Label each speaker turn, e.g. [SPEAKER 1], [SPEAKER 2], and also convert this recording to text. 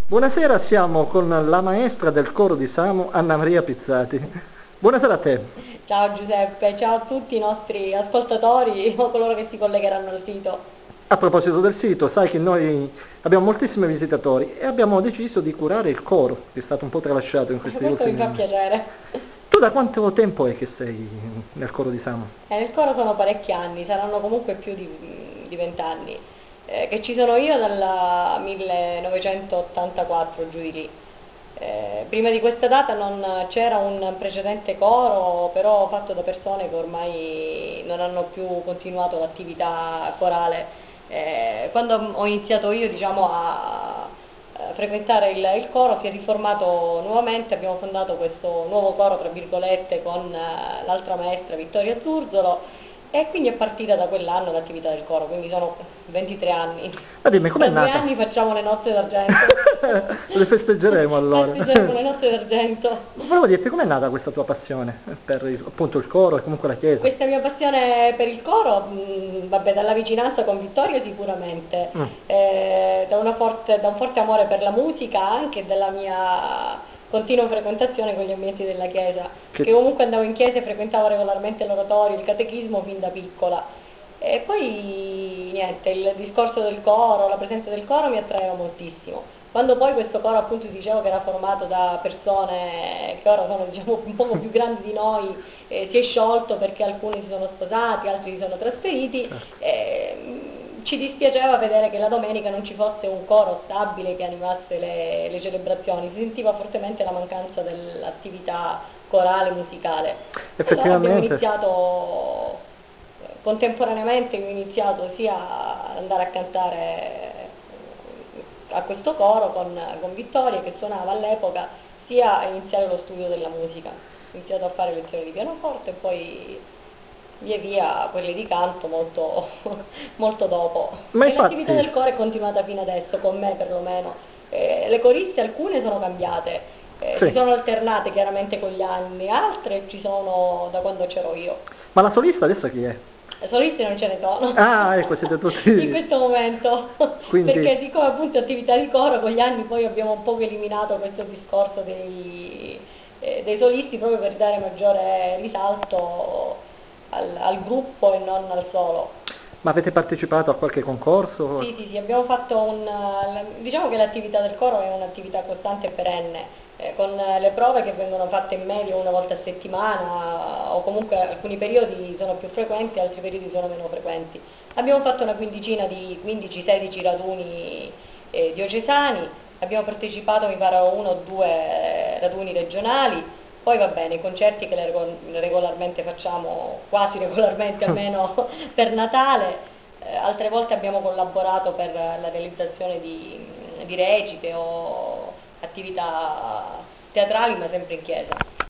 [SPEAKER 1] Buonasera, siamo con la maestra del coro di Samu, Anna Maria Pizzati. Buonasera a te.
[SPEAKER 2] Ciao Giuseppe, ciao a tutti i nostri ascoltatori o coloro che si collegheranno al sito.
[SPEAKER 1] A proposito del sito, sai che noi abbiamo moltissimi visitatori e abbiamo deciso di curare il coro, che è stato un po' tralasciato in questi
[SPEAKER 2] Questo mi
[SPEAKER 1] ultimi
[SPEAKER 2] fa
[SPEAKER 1] anni.
[SPEAKER 2] piacere.
[SPEAKER 1] Tu da quanto tempo è che sei nel coro di Samu?
[SPEAKER 2] Nel coro sono parecchi anni, saranno comunque più di 20 anni, che ci sono io dal 1984 giù di lì. Prima di questa data non c'era un precedente coro, però fatto da persone che ormai non hanno più continuato l'attività corale. Quando ho iniziato io, diciamo, a frequentare il coro, si è riformato nuovamente, abbiamo fondato questo nuovo coro, tra virgolette, con l'altra maestra Vittoria Zurzolo, e quindi è partita da quell'anno l'attività del coro, quindi sono 23 anni.
[SPEAKER 1] Ma dimmi, com'è
[SPEAKER 2] Tra due
[SPEAKER 1] nata?
[SPEAKER 2] anni facciamo le nozze d'argento.
[SPEAKER 1] Le festeggeremo allora.
[SPEAKER 2] Festeggeremo le nozze d'argento.
[SPEAKER 1] Volevo dirti, com'è nata questa tua passione per appunto il coro e comunque la chiesa?
[SPEAKER 2] Questa mia passione per il coro, vabbè, dalla vicinanza con Vittorio sicuramente,
[SPEAKER 1] Mm,
[SPEAKER 2] da un forte amore per la musica, anche dalla mia continua frequentazione con gli ambienti della chiesa, che
[SPEAKER 1] che
[SPEAKER 2] comunque andavo in chiesa e frequentavo regolarmente l'oratorio, il catechismo fin da piccola. E poi niente, il discorso del coro, la presenza del coro mi attraeva moltissimo. Quando poi questo coro, appunto, ti dicevo che era formato da persone che ora sono, diciamo, un poco più grandi di noi, si è sciolto perché alcuni si sono sposati, altri si sono trasferiti,
[SPEAKER 1] certo.
[SPEAKER 2] ci dispiaceva vedere che la domenica non ci fosse un coro stabile che animasse le celebrazioni, si sentiva fortemente la mancanza dell'attività corale, musicale. E allora abbiamo
[SPEAKER 1] Effettivamente.
[SPEAKER 2] iniziato, contemporaneamente ho iniziato sia ad andare a cantare a questo coro con Vittoria che suonava all'epoca, sia a iniziare lo studio della musica. Ho iniziato a fare lezioni di pianoforte e poi via via quelle di canto molto, molto dopo.
[SPEAKER 1] Ma
[SPEAKER 2] E l'attività
[SPEAKER 1] infatti,
[SPEAKER 2] del coro è continuata fino adesso, con me perlomeno. Le coriste alcune sono cambiate, si
[SPEAKER 1] sì.
[SPEAKER 2] sono alternate chiaramente con gli anni, altre ci sono da quando c'ero io.
[SPEAKER 1] Ma la solista adesso chi è?
[SPEAKER 2] Solisti non ce ne sono
[SPEAKER 1] Ah, ecco, siete
[SPEAKER 2] in
[SPEAKER 1] tutti.
[SPEAKER 2] questo momento,
[SPEAKER 1] Quindi,
[SPEAKER 2] perché siccome appunto attività di coro con gli anni poi abbiamo un po' eliminato questo discorso dei solisti proprio per dare maggiore risalto al gruppo e non al solo.
[SPEAKER 1] ma avete partecipato a qualche concorso?
[SPEAKER 2] Sì, sì, sì, abbiamo fatto diciamo che l'attività del coro è un'attività costante e perenne, con le prove che vengono fatte in media una volta a settimana o comunque alcuni periodi sono più frequenti, altri periodi sono meno frequenti. Abbiamo fatto una quindicina di 15-16 raduni diocesani, abbiamo partecipato mi pare a uno o due raduni regionali, poi va bene, i concerti che regolarmente facciamo, quasi regolarmente almeno per Natale. Altre volte abbiamo collaborato per la realizzazione di recite o attività teatrali, ma sempre in chiesa.